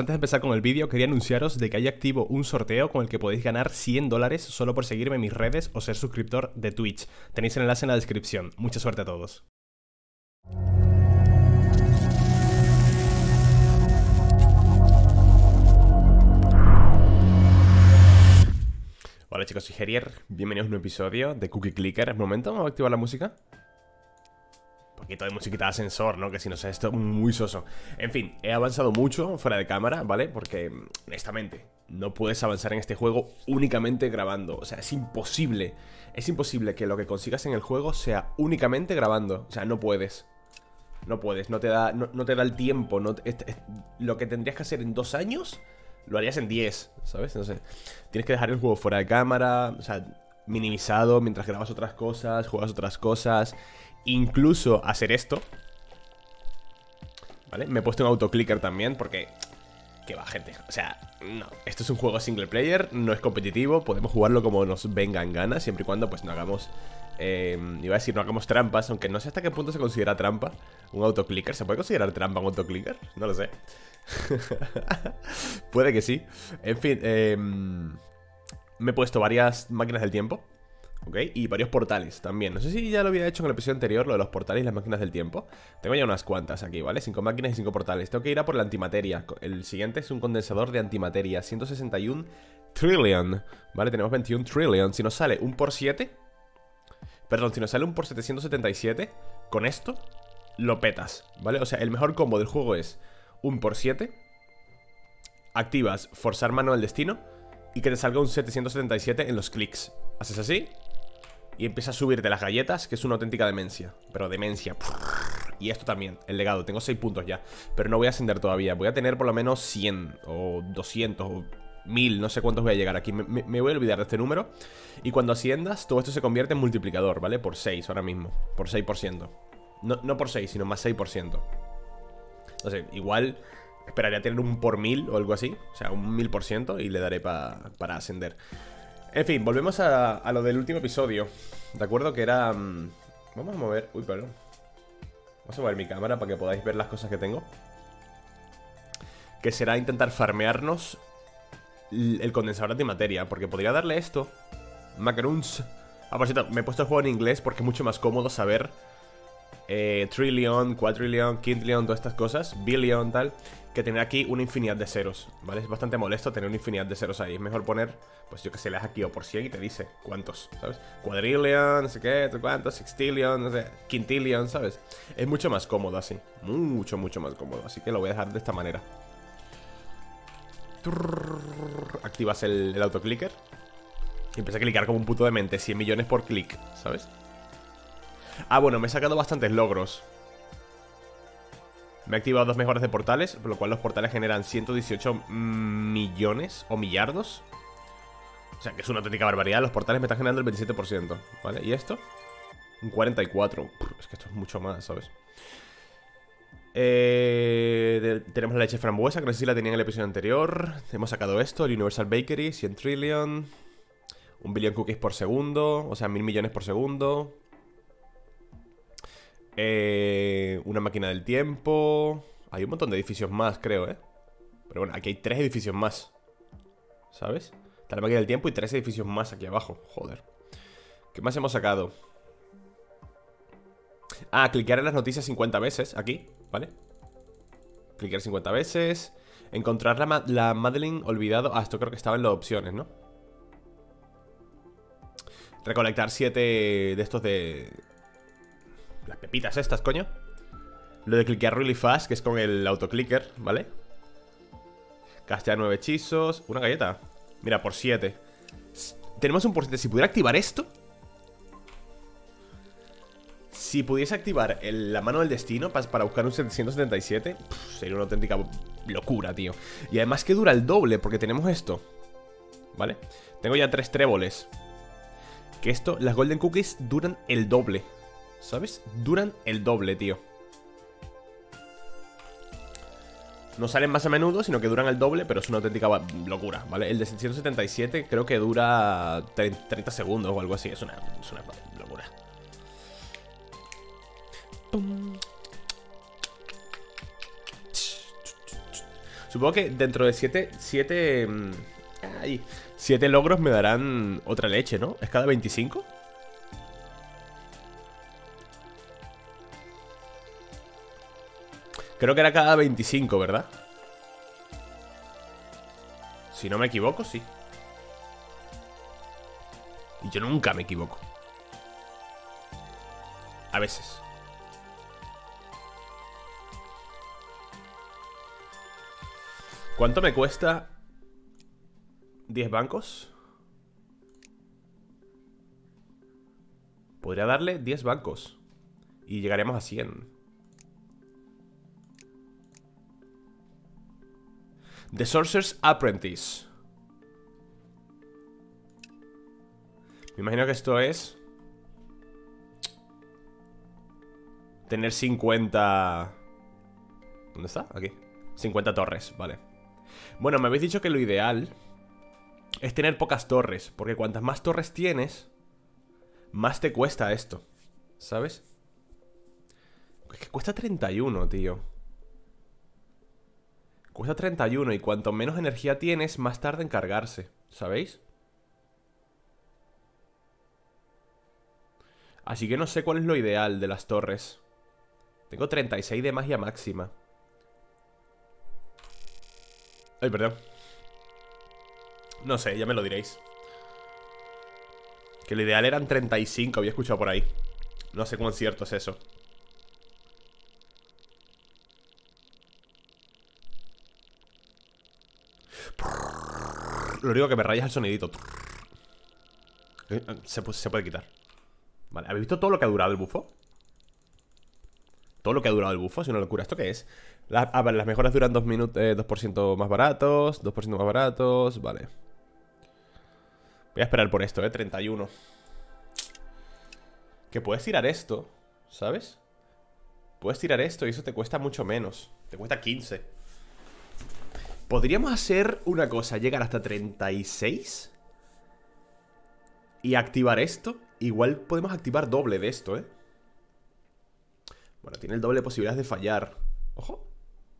antes de empezar con el vídeo quería anunciaros de que hay activo un sorteo con el que podéis ganar $100 solo por seguirme en mis redes o ser suscriptor de Twitch. Tenéis el enlace en la descripción. Mucha suerte a todos. Hola chicos, soy Herier, bienvenidos a un nuevo episodio de Cookie Clicker. ¿Es momento? ¿Vamos a activar la música? Un poquito de musiquita de ascensor, ¿no? Que si no sé, esto es muy soso. En fin, he avanzado mucho fuera de cámara, ¿vale? Porque, honestamente, no puedes avanzar en este juego únicamente grabando. O sea, es imposible. Es imposible que lo que consigas en el juego sea únicamente grabando. O sea, no puedes. No puedes, no te da el tiempo. Lo que tendrías que hacer en 2 años, lo harías en 10, ¿sabes? No sé. Tienes que dejar el juego fuera de cámara, o sea, minimizado mientras grabas otras cosas, juegas otras cosas. Incluso hacer esto, ¿vale? Me he puesto un autoclicker también porque... ¿Qué va, gente? O sea, no. Esto es un juego single player, no es competitivo. Podemos jugarlo como nos venga en gana, siempre y cuando pues no hagamos... iba a decir, no hagamos trampas, aunque no sé hasta qué punto se considera trampa un autoclicker. ¿Se puede considerar trampa un autoclicker? No lo sé. Puede que sí. En fin, me he puesto varias máquinas del tiempo, ¿ok? Y varios portales también. No sé si ya lo había hecho en el episodio anterior, lo de los portales y las máquinas del tiempo. Tengo ya unas cuantas aquí, ¿vale? 5 máquinas y 5 portales. Tengo que ir a por la antimateria. El siguiente es un condensador de antimateria. 161 trillion, ¿vale? Tenemos 21 trillion. Si nos sale un por 7... Perdón, si nos sale un por 777, con esto lo petas, ¿vale? O sea, el mejor combo del juego es un por 7, activas forzar mano del destino y que te salga un 777 en los clics. Haces así y empiezas a subirte las galletas, que es una auténtica demencia. Pero demencia. Y esto también, el legado, tengo 6 puntos ya, pero no voy a ascender todavía. Voy a tener por lo menos 100 o 200 o 1000, no sé cuántos voy a llegar aquí. Me voy a olvidar de este número. Y cuando asciendas, todo esto se convierte en multiplicador, ¿vale? Por 6 ahora mismo, por 6%. No por 6, sino más 6%. No sé, igual esperaría tener un por 1000 o algo así. O sea, un 1000% y le daré para ascender. En fin, volvemos a lo del último episodio. ¿De acuerdo? Que era... vamos a mover... Uy, perdón. Vamos a mover mi cámara para que podáis ver las cosas que tengo. Que será intentar farmearnos el condensador de antimateria, porque podría darle esto. Macaroons. Ah, por cierto, me he puesto el juego en inglés porque es mucho más cómodo saber trillion, quadrillion, quintillion, todas estas cosas, billion, tal, que tener aquí una infinidad de ceros, ¿vale? Es bastante molesto tener una infinidad de ceros ahí. Es mejor poner, pues yo que sé, le das aquí o por 100 y te dice cuántos, ¿sabes? Quadrillion, no sé qué, cuántos, sextillion, no sé, quintillion, ¿sabes? Es mucho más cómodo así, mucho más cómodo, así que lo voy a dejar de esta manera. Activas el autoclicker y empieza a clicar como un puto demente. 100 millones por clic, ¿sabes? Ah, bueno, me he sacado bastantes logros. Me he activado 2 mejoras de portales, por lo cual los portales generan 118 millones o millardos. O sea, que es una auténtica barbaridad. Los portales me están generando el 27%, ¿vale? ¿Y esto? Un 44%. Es que esto es mucho más, ¿sabes? Tenemos la leche frambuesa, que no sé si la tenía en el episodio anterior. Hemos sacado esto, el Universal Bakery, 100 trillion. 1 billion cookies por segundo, o sea, 1000 millones por segundo. Una máquina del tiempo. Hay un montón de edificios más, creo, ¿eh? Pero bueno, aquí hay 3 edificios más, ¿sabes? Está la máquina del tiempo y 3 edificios más aquí abajo. Joder. ¿Qué más hemos sacado? Ah, cliquear en las noticias 50 veces, aquí, ¿vale? Cliquear 50 veces. Encontrar la Madeline olvidado. Ah, esto creo que estaba en las opciones, ¿no? Recolectar 7 de estos de... las pepitas estas, coño. Lo de cliquear really fast, que es con el autoclicker, ¿vale? Castear 9 hechizos. Una galleta. Mira, por 7. Tenemos un porcentaje. Si pudiera activar esto... Si pudiese activar la mano del destino para buscar un 777, sería una auténtica locura, tío. Y además que dura el doble, porque tenemos esto, ¿vale? Tengo ya 3 tréboles. Que esto, las Golden Cookies duran el doble, ¿sabes? Duran el doble, tío. No salen más a menudo, sino que duran el doble, pero es una auténtica locura, ¿vale? El de 777 creo que dura 30 segundos o algo así. Es una locura. Supongo que dentro de 7 logros me darán otra leche, ¿no? ¿Es cada 25? Creo que era cada 25, ¿verdad? Si no me equivoco, sí. Y yo nunca me equivoco. A veces. ¿Cuánto me cuesta 10 bancos? Podría darle 10 bancos y llegaremos a 100. The Sorcerer's Apprentice. Me imagino que esto es tener 50... ¿Dónde está? Aquí. 50 torres, vale. Bueno, me habéis dicho que lo ideal es tener pocas torres, porque cuantas más torres tienes, más te cuesta esto, ¿sabes? Es que cuesta 31, tío. Cuesta 31 y cuanto menos energía tienes, más tarda en cargarse, ¿sabéis? Así que no sé cuál es lo ideal de las torres. Tengo 36 de magia máxima. Ay, perdón. No sé, ya me lo diréis. Que lo ideal eran 35, había escuchado por ahí. No sé cuán cierto es eso. Lo único que me raya es el sonidito. Se puede quitar. Vale, ¿habéis visto todo lo que ha durado el bufo? Todo lo que ha durado el bufo, es una locura. ¿Esto qué es? Vale, las mejoras duran 2 minutos, 2% más baratos, 2% más baratos, vale. Voy a esperar por esto, 31. Que puedes tirar esto, ¿sabes? Puedes tirar esto y eso te cuesta mucho menos. Te cuesta 15. Podríamos hacer una cosa, llegar hasta 36 y activar esto. Igual podemos activar doble de esto, ¿eh? Bueno, tiene el doble de posibilidades de fallar. Ojo.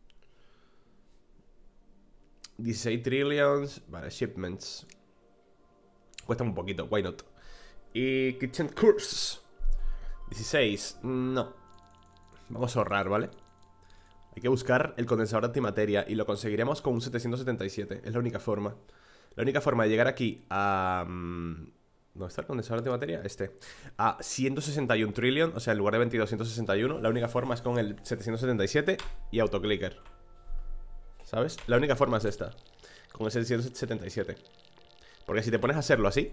16 trillions. Vale, shipments. Cuesta un poquito, why not. Y kitchen curse 16, no. Vamos a ahorrar, ¿vale? Hay que buscar el condensador de antimateria y lo conseguiremos con un 777. Es la única forma. La única forma de llegar aquí a... ¿dónde está el condensador de antimateria? A 161 trillion, o sea, en lugar de 2261, la única forma es con el 777 y autoclicker. ¿Sabes? La única forma es esta, con el 777. Porque si te pones a hacerlo así,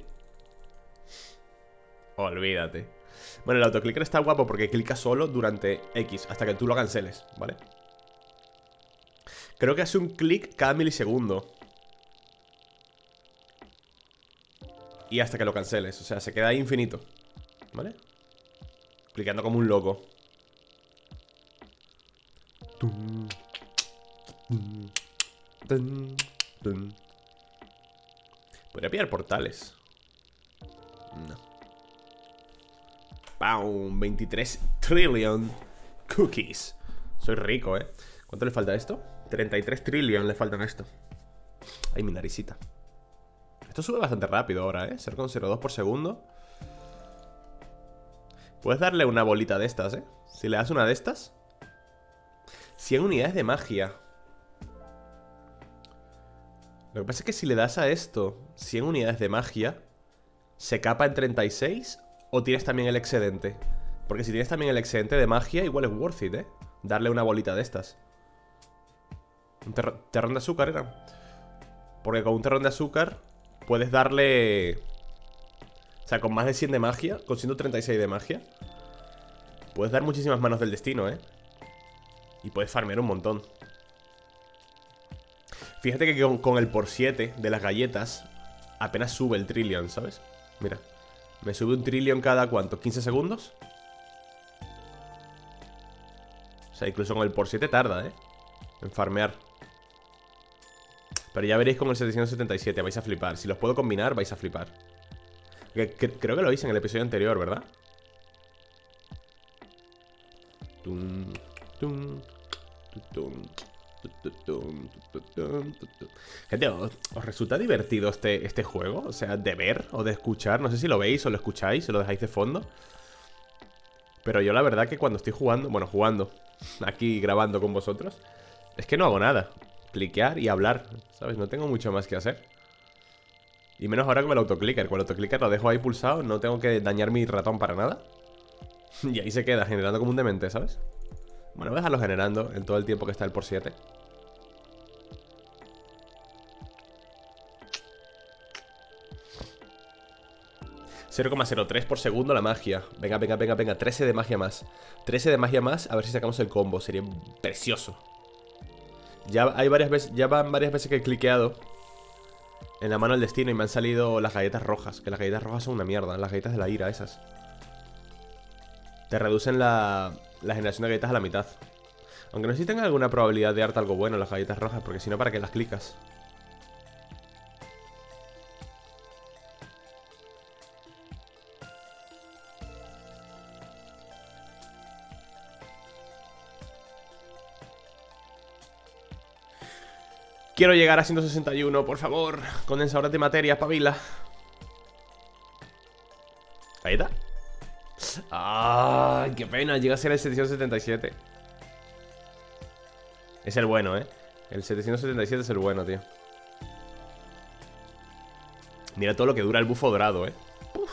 olvídate. Bueno, el autoclicker está guapo porque clica solo durante X, hasta que tú lo canceles, ¿vale? Creo que hace un clic cada milisegundo. Y hasta que lo canceles, o sea, se queda ahí infinito, ¿vale? Clicando como un loco. Podría pillar portales. No. ¡Pam! 23 trillion cookies. Soy rico, ¿eh? ¿Cuánto le falta a esto? 33 trillion le faltan a esto. Ay, mi naricita. Esto sube bastante rápido ahora, ¿eh? 0,02 por segundo. Puedes darle una bolita de estas, ¿eh? Si le das una de estas, 100 unidades de magia. Lo que pasa es que si le das a esto 100 unidades de magia, ¿se capa en 36? ¿O tienes también el excedente? Porque si tienes también el excedente de magia, igual es worth it, ¿eh? Darle una bolita de estas. Un terrón de azúcar era. Porque con un terrón de azúcar puedes darle... O sea, con más de 100 de magia, con 136 de magia, puedes dar muchísimas manos del destino, ¿eh? Y puedes farmear un montón. Fíjate que con el por 7 de las galletas apenas sube el trillion, ¿sabes? Mira, me sube un trillion cada ¿cuánto? ¿15 segundos? O sea, incluso con el por 7 tarda, ¿eh? En farmear. Pero ya veréis con el 777, vais a flipar. Si los puedo combinar, vais a flipar. Creo que lo hice en el episodio anterior, ¿verdad? Tum, tum, tum, Gente, ¿os resulta divertido este juego? O sea, de ver o de escuchar. No sé si lo veis o lo escucháis o lo dejáis de fondo. Pero yo la verdad que cuando estoy jugando, bueno, jugando aquí grabando con vosotros, es que no hago nada. Cliquear y hablar, ¿sabes? No tengo mucho más que hacer. Y menos ahora con el autoclicker. Con el autoclicker lo dejo ahí pulsado, no tengo que dañar mi ratón para nada. Y ahí se queda, generando como un demente, ¿sabes? Bueno, voy a dejarlo generando en todo el tiempo que está el por 7. ...0,03 por segundo la magia. Venga, venga, venga, venga, 13 de magia más. 13 de magia más, a ver si sacamos el combo. Sería precioso. Ya hay varias veces, ya van varias veces que he cliqueado en la mano del destino y me han salido las galletas rojas. Que las galletas rojas son una mierda, las galletas de la ira esas. Te reducen la generación de galletas a la mitad. Aunque no sé si tengan alguna probabilidad de darte algo bueno las galletas rojas, porque si no, ¿para qué las clicas? Quiero llegar a 161, por favor. Condensadores de materia, pabila. ¿Galleta? ¡Ay, qué pena! Llega a ser el 777. Es el bueno, ¿eh? El 777 es el bueno, tío. Mira todo lo que dura el bufo dorado, ¿eh? Uf.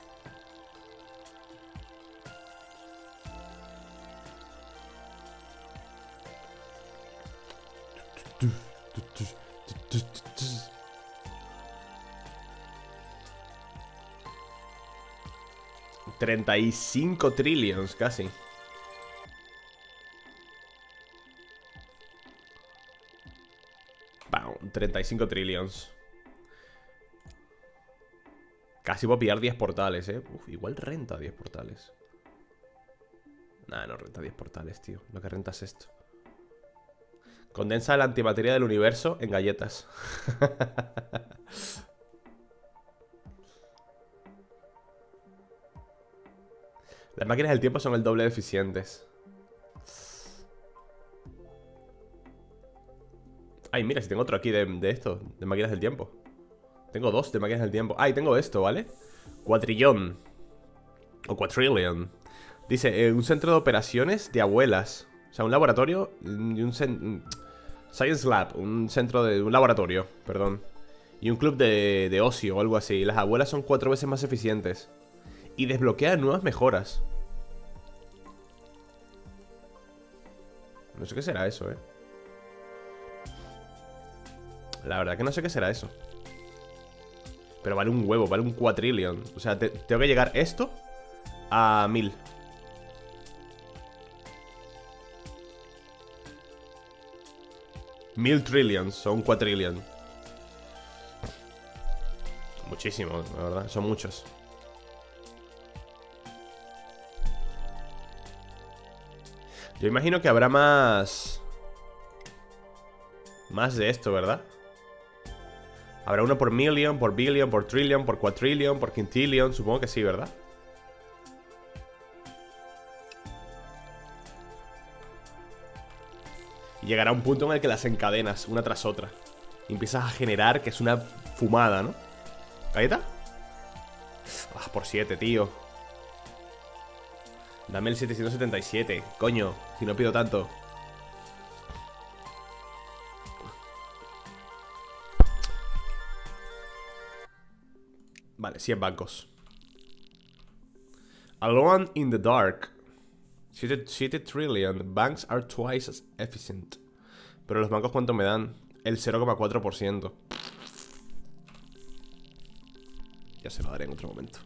$35 trillions, casi. Wow, 35 trillions. Casi voy a pillar 10 portales, Uf, igual renta 10 portales. Nah, no renta 10 portales, tío. Lo que renta es esto. Condensa la antimateria del universo en galletas. Las máquinas del tiempo son el doble de eficientes. Ay, mira, si tengo otro aquí de esto, de máquinas del tiempo. Tengo dos de máquinas del tiempo. Ah, y tengo esto, ¿vale? Cuatrillón. O quadrillion. Dice, un centro de operaciones de abuelas. O sea, un laboratorio y un Science Lab, un centro de... un laboratorio, perdón. Y un club de ocio o algo así. Las abuelas son 4 veces más eficientes. Y desbloquean nuevas mejoras. No sé qué será eso, La verdad que no sé qué será eso. Pero vale un huevo, vale un quadrillion. O sea, tengo que llegar esto a 1000. Mil trillions, son 4 trillion. Muchísimo, la verdad, son muchos. Yo imagino que habrá más de esto, ¿verdad? Habrá uno por million, por billion, por trillion, por quadrillion, por quintillion. Supongo que sí, ¿verdad? Y llegará un punto en el que las encadenas una tras otra y empiezas a generar, que es una fumada, ¿no? ¿Galleta? Ah, por 7, tío. Dame el 777, coño, si no pido tanto. Vale, 100 bancos. Alone in the dark. 7 trillion. Banks are twice as efficient. Pero los bancos, ¿cuánto me dan? El 0,4%. Ya se lo daré en otro momento.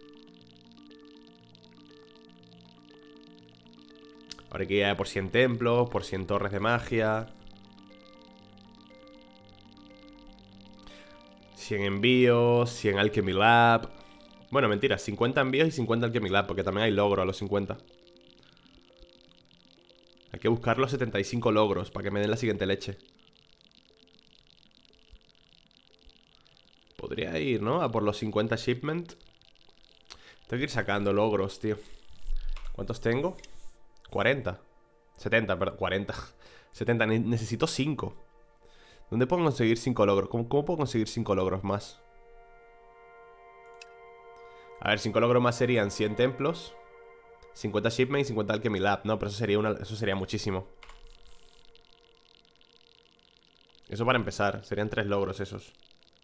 Ahora hay que ir por 100 templos, por 100 torres de magia. 100 envíos, 100 Alchemy Lab. Bueno, mentira, 50 envíos y 50 Alchemy Lab, porque también hay logro a los 50. Hay que buscar los 75 logros para que me den la siguiente leche. Podría ir, ¿no? A por los 50 shipment. Tengo que ir sacando logros, tío. ¿Cuántos tengo? 40. 70, perdón, 40. 70, necesito 5. ¿Dónde puedo conseguir 5 logros? ¿Cómo puedo conseguir 5 logros más? A ver, 5 logros más serían 100 templos, 50 shipment y 50 alchemy lab. No, pero eso sería muchísimo. Eso para empezar, serían 3 logros esos.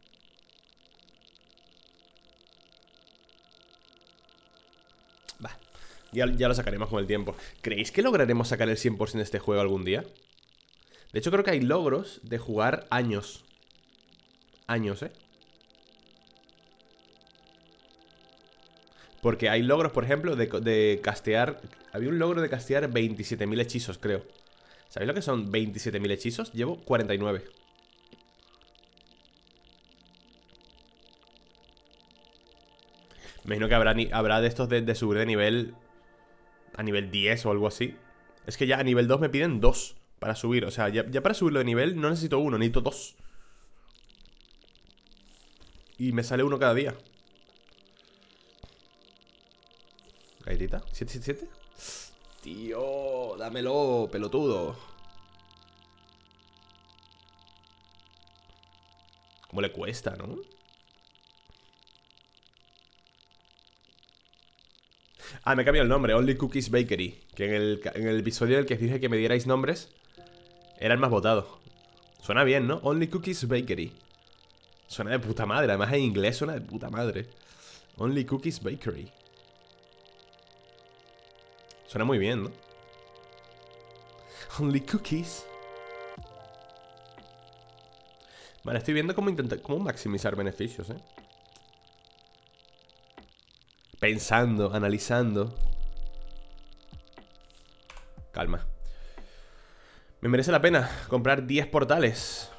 Va, ya lo sacaremos con el tiempo. ¿Creéis que lograremos sacar el 100% de este juego algún día? De hecho creo que hay logros de jugar años. Años, porque hay logros, por ejemplo, de castear. Había un logro de castear 27.000 hechizos, creo. ¿Sabéis lo que son 27.000 hechizos? Llevo 49. Me imagino que habrá de estos de subir de nivel a nivel 10 o algo así. Es que ya a nivel 2 me piden 2 para subir. O sea, ya para subirlo de nivel no necesito 1, necesito 2. Y me sale 1 cada día. Galletita, 777. Tío, dámelo, pelotudo. ¿Cómo le cuesta, no? Ah, me he cambiado el nombre, Only Cookies Bakery. Que en el episodio en el que os dije que me dierais nombres era el más votado. Suena bien, ¿no? Only Cookies Bakery. Suena de puta madre, además en inglés suena de puta madre. Only Cookies Bakery. Suena muy bien, ¿no? Only Cookies. Vale, estoy viendo cómo maximizar beneficios, pensando, analizando. Calma. Me merece la pena comprar 10 portales.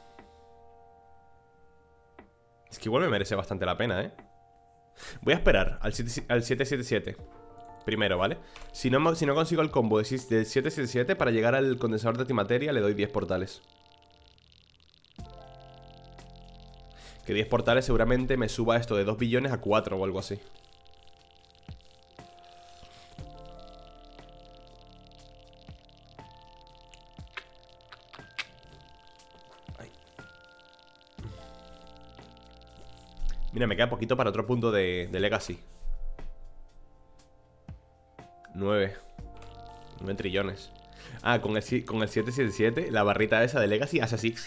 Es que igual me merece bastante la pena, Voy a esperar al 777 primero, ¿vale? Si no consigo el combo del 777, para llegar al condensador de antimateria le doy 10 portales. Que 10 portales seguramente me suba esto de 2 billones a 4 o algo así. Mira, me queda poquito para otro punto de Legacy. 9 trillones. Ah, con el 777, la barrita esa de Legacy hace así.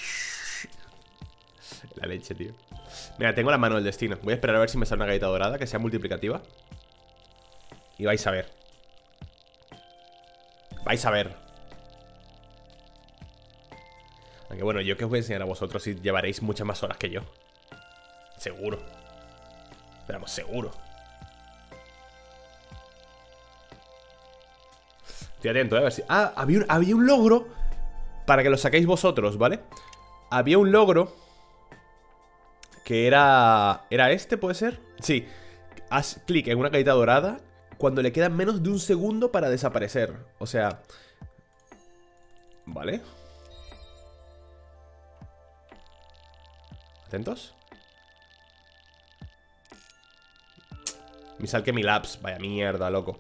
La leche, tío. Mira, tengo la mano del destino. Voy a esperar a ver si me sale una galleta dorada que sea multiplicativa. Y vais a ver. Vais a ver. Aunque bueno, yo que os voy a enseñar a vosotros y llevaréis muchas más horas que yo. Seguro. Pero vamos, seguro. Estoy atento, a ver si... Ah, había un logro para que lo saquéis vosotros, ¿vale? Había un logro que era... ¿Era este, puede ser? Sí. Haz clic en una galleta dorada cuando le queda menos de un segundo para desaparecer. O sea... ¿Vale? ¿Atentos? Mis Alchemy Labs, vaya mierda, loco.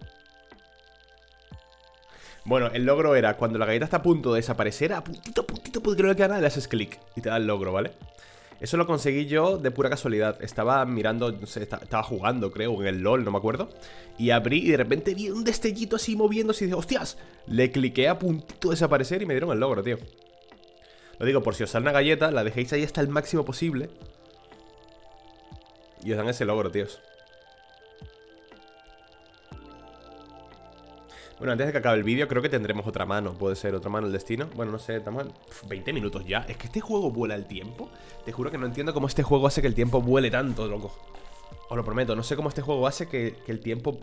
Bueno, el logro era cuando la galleta está a punto de desaparecer, a puntito, porque no le queda nada, le haces clic y te da el logro, ¿vale? Eso lo conseguí yo de pura casualidad. Estaba mirando, no sé, estaba jugando, creo, en el LOL, no me acuerdo. Y abrí y de repente vi un destellito así moviéndose y dije, ¡hostias! Le cliqué a puntito de desaparecer y me dieron el logro, tío. Lo digo, por si os sale una galleta, la dejéis ahí hasta el máximo posible y os dan ese logro, tíos. Bueno, antes de que acabe el vídeo creo que tendremos otra mano. Puede ser otra mano el destino. Bueno, no sé, estamos en 20 minutos ya. Es que este juego vuela el tiempo. Te juro que no entiendo cómo este juego hace que el tiempo vuele tanto, loco. Os lo prometo, no sé cómo este juego hace que el tiempo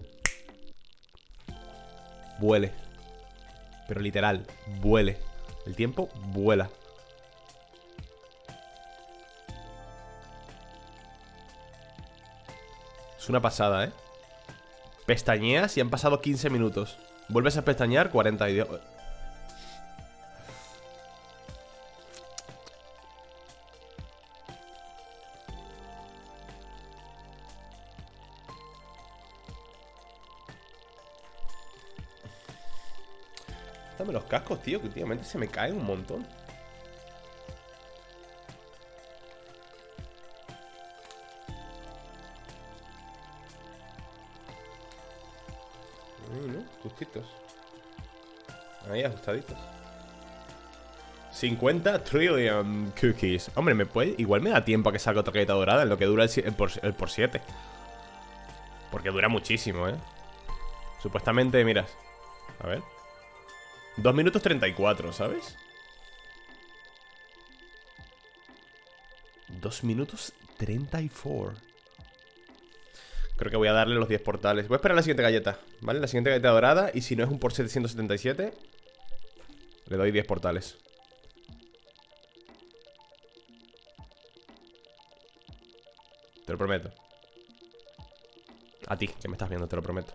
vuele. Pero literal, vuele. El tiempo vuela. Es una pasada, Pestañeas y han pasado 15 minutos. Vuelves a pestañear, 40 y... Gástame los cascos, tío, que últimamente se me caen un montón. Ahí, ¿no? Justitos. Ahí, ajustaditos. 50 trillion cookies. Hombre, igual me da tiempo a que salga otra galleta dorada en lo que dura el por 7. Porque dura muchísimo, ¿eh? Supuestamente, miras. A ver. 2 minutos 34, ¿sabes? 2 minutos 34. Creo que voy a darle los 10 portales. Voy a esperar la siguiente galleta, ¿vale? La siguiente galleta dorada. Y si no es un por 777, le doy 10 portales. Te lo prometo. A ti, que me estás viendo, te lo prometo.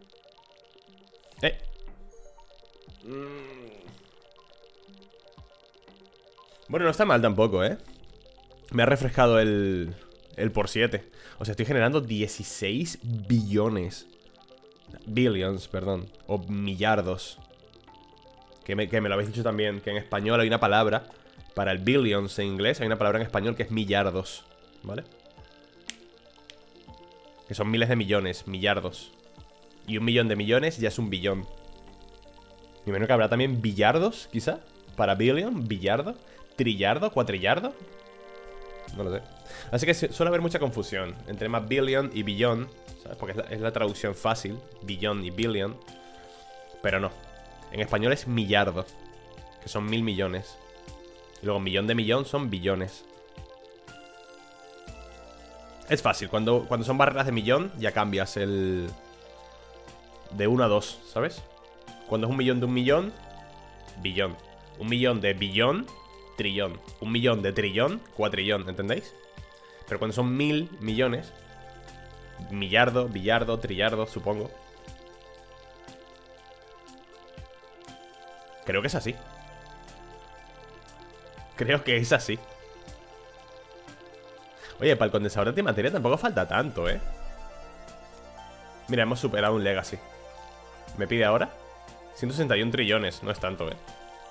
Bueno, no está mal tampoco, ¿eh? Me ha refrescado el por 7. O sea, estoy generando 16 billones. Billions, perdón. O millardos. Que me lo habéis dicho también. Que en español hay una palabra. Para el billions en inglés hay una palabra en español que es millardos, ¿vale? Que son miles de millones, millardos. Y 1 millón de millones ya es un billón. Me imagino que habrá también billardos, quizá. Para billion, billardo, trillardo, cuatrillardo. No lo sé. Así que suele haber mucha confusión entre más billion y billón, ¿sabes? Porque es la traducción fácil, billón y billion. Pero no. En español es millardo, que son 1000 millones. Y luego millón de millón son billones. Es fácil, cuando son barreras de millón ya cambias el... De 1 a 2, ¿sabes? Cuando es 1 millón de 1 millón, billón. 1 millón de billón, trillón. 1 millón de trillón, cuatrillón, ¿entendéis? Pero cuando son 1000 millones, millardo, billardo, trillardo, supongo. Creo que es así. Creo que es así. Oye, para el condensador de antimateria tampoco falta tanto, ¿eh? Mira, hemos superado un Legacy. ¿Me pide ahora? 161 trillones, no es tanto, ¿eh?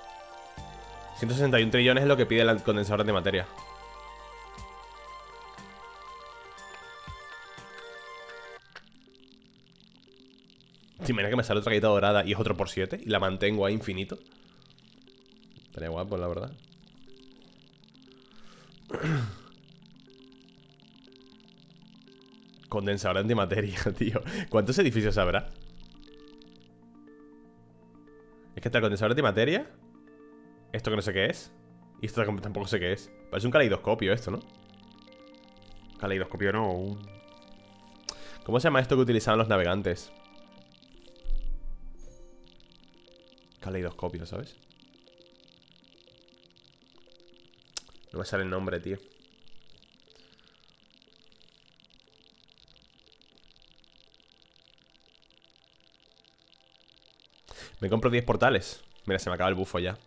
161 trillones es lo que pide el condensador de antimateria. Si me que me sale otra galleta dorada y es otro por 7 y la mantengo a infinito. Estaría guapo, la verdad. Condensador de antimateria, tío. ¿Cuántos edificios habrá? Es que está el condensador de antimateria. Esto que no sé qué es. Y esto tampoco sé qué es. Parece un caleidoscopio esto, ¿no? Caleidoscopio no. ¿Cómo se llama esto que utilizaban los navegantes? Caleidoscopio, ¿sabes? No me sale el nombre, tío. Me compro 10 portales. Mira, se me acaba el bufo ya.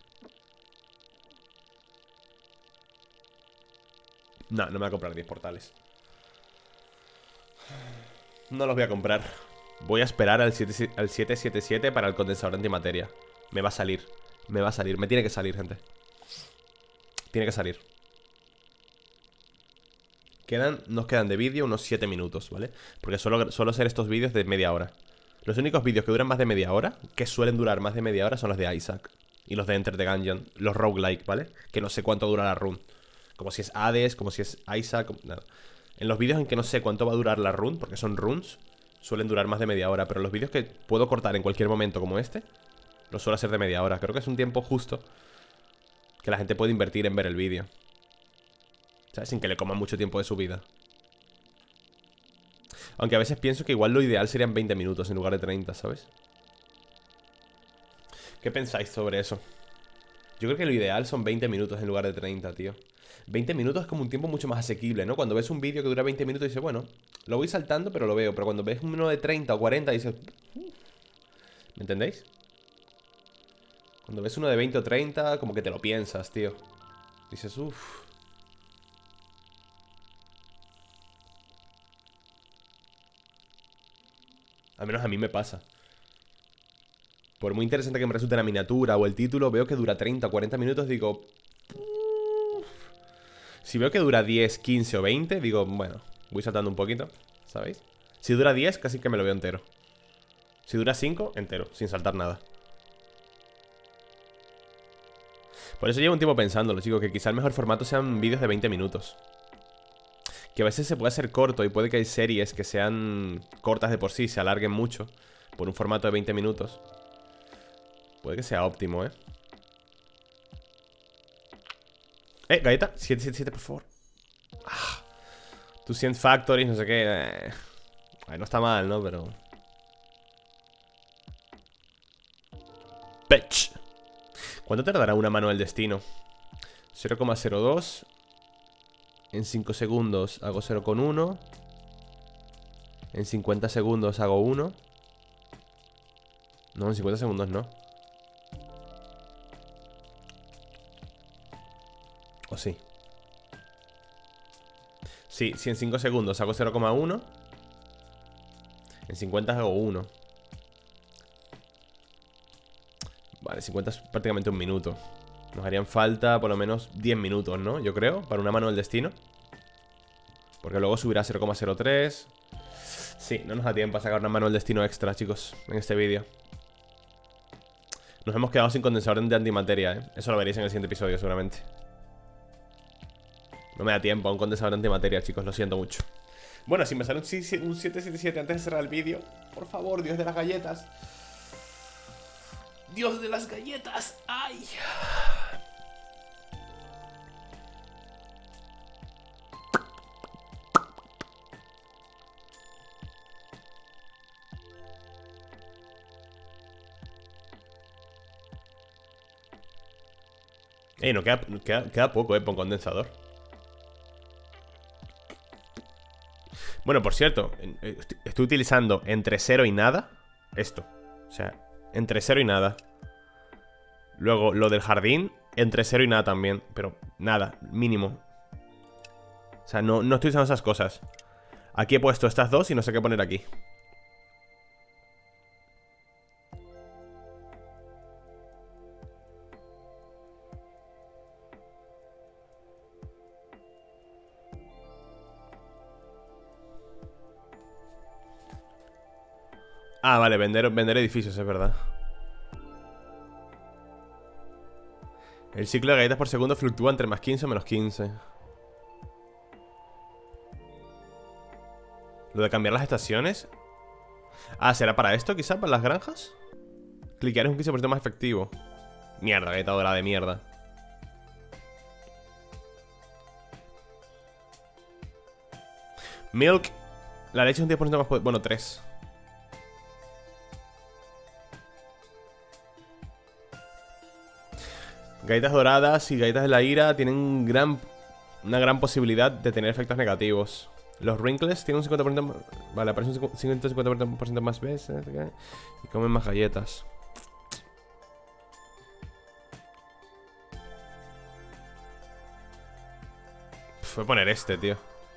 No, no me voy a comprar 10 portales. No los voy a comprar. Voy a esperar al 777 para el condensador de antimateria. Me va a salir. Me va a salir. Me tiene que salir, gente. Tiene que salir. Nos quedan de vídeo unos 7 minutos, ¿vale? Porque suelo hacer estos vídeos de media hora. Los únicos vídeos que duran más de media hora, que suelen durar más de media hora, son los de Isaac y los de Enter the Gungeon, los roguelike, ¿vale? Que no sé cuánto dura la run. Como si es Hades, como si es Isaac, nada. En los vídeos en que no sé cuánto va a durar la run, porque son runs, suelen durar más de media hora. Pero los vídeos que puedo cortar en cualquier momento como este, los suelo hacer de media hora. Creo que es un tiempo justo que la gente puede invertir en ver el vídeo, ¿sabes? Sin que le coman mucho tiempo de su vida. Aunque a veces pienso que igual lo ideal serían 20 minutos en lugar de 30, ¿sabes? ¿Qué pensáis sobre eso? Yo creo que lo ideal son 20 minutos en lugar de 30, tío. 20 minutos es como un tiempo mucho más asequible, ¿no? Cuando ves un vídeo que dura 20 minutos dices, bueno, lo voy saltando pero lo veo. Pero cuando ves uno de 30 o 40 dices... ¿Me entendéis? Cuando ves uno de 20 o 30 como que te lo piensas, tío. Dices, uff. Al menos a mí me pasa. Por muy interesante que me resulte la miniatura o el título, veo que dura 30 o 40 minutos, digo... Si veo que dura 10, 15 o 20, digo, bueno, voy saltando un poquito, ¿sabéis? Si dura 10, casi que me lo veo entero. Si dura 5, entero, sin saltar nada. Por eso llevo un tiempo pensándolo, chicos, que quizá el mejor formato sean vídeos de 20 minutos. Que a veces se puede hacer corto y puede que hay series que sean cortas de por sí, se alarguen mucho por un formato de 20 minutos. Puede que sea óptimo, ¿eh? Galleta, 777, por favor. Tu 100 Factories, no sé qué. No está mal, ¿no? Pero... Bitch. ¿Cuánto tardará una mano del destino? 0,02. En 5 segundos hago 0,1. En 50 segundos hago 1. No, en 50 segundos no. ¿O sí? Sí, si en 5 segundos hago 0,1. En 50 hago 1. Vale, 50 es prácticamente un minuto. Nos harían falta por lo menos 10 minutos, ¿no? Yo creo, para una mano del destino. Porque luego subirá a 0,03. Sí, no nos da tiempo a sacar una mano del destino extra, chicos, en este vídeo. Nos hemos quedado sin condensador de antimateria, ¿eh? Eso lo veréis en el siguiente episodio, seguramente. No me da tiempo a un condensador de antimateria, chicos, lo siento mucho. Bueno, si me sale un 777 antes de cerrar el vídeo, por favor, Dios de las galletas. Dios de las galletas. ¡Ay! No, queda poco, por un condensador. Bueno, por cierto, estoy utilizando entre 0 y nada esto. O sea, entre 0 y nada. Luego, lo del jardín, entre 0 y nada también. Pero nada, mínimo. O sea, no estoy usando esas cosas. Aquí he puesto estas dos y no sé qué poner aquí. Ah, vale, vender edificios, es verdad. El ciclo de galletas por segundo fluctúa entre más 15 o menos 15. Lo de cambiar las estaciones. Ah, ¿será para esto quizá? ¿Para las granjas? Cliquear es un 15% más efectivo. Mierda, galleta dorada de mierda. Milk. La leche es un 10% más... Bueno, 3. Galletas doradas y galletas de la ira tienen una gran posibilidad de tener efectos negativos. Los wrinkles tienen un 50%... Vale, aparecen un 150% más veces. Y comen más galletas. Voy a poner este, tío.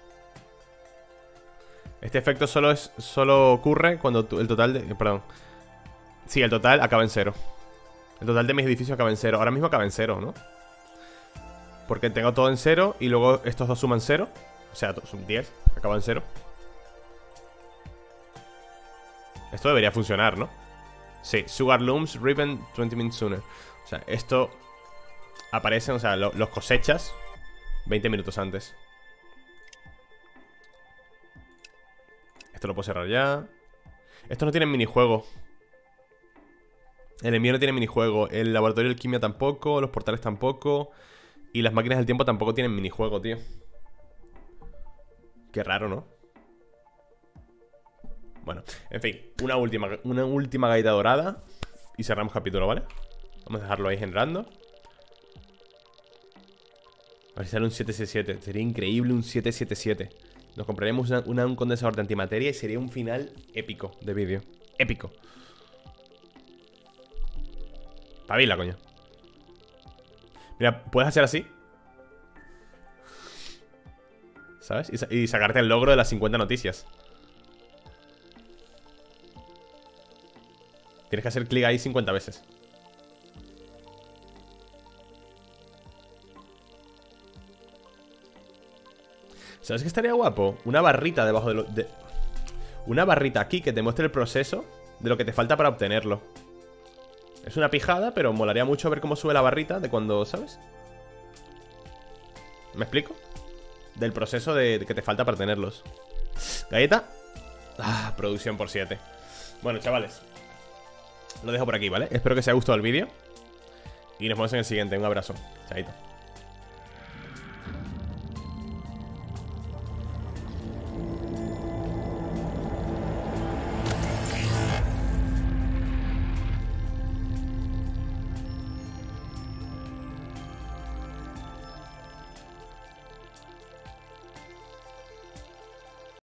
Este efecto solo ocurre cuando el total de... Perdón. Sí, el total acaba en 0. El total de mis edificios acaba en 0. Ahora mismo acaba en 0, ¿no? Porque tengo todo en 0 y luego estos dos suman 0. O sea, son 10. Acaba en 0. Esto debería funcionar, ¿no? Sí, Sugar Looms Ripen 20 minutes sooner. O sea, esto aparece, o sea, los cosechas 20 minutos antes. Esto lo puedo cerrar ya. Estos no tienen minijuego. El envío no tiene minijuego. El laboratorio de alquimia tampoco. Los portales tampoco. Y las máquinas del tiempo tampoco tienen minijuego, tío. Qué raro, ¿no? Bueno, en fin, una última galleta dorada. Y cerramos capítulo, ¿vale? Vamos a dejarlo ahí generando. A ver si sale un 777. Sería increíble un 777. Nos compraríamos un condensador de antimateria y sería un final épico de vídeo. Épico. Pabila, coño. Mira, puedes hacer así, ¿sabes? Y sacarte el logro de las 50 noticias. Tienes que hacer clic ahí 50 veces. ¿Sabes qué estaría guapo? Una barrita debajo de una barrita aquí que te muestre el proceso de lo que te falta para obtenerlo. Es una pijada, pero molaría mucho ver cómo sube la barrita de cuando, ¿sabes? ¿Me explico? Del proceso de que te falta para tenerlos. Galleta. Ah, producción por 7. Bueno, chavales, lo dejo por aquí, ¿vale? Espero que os haya gustado el vídeo y nos vemos en el siguiente. Un abrazo. Chaito.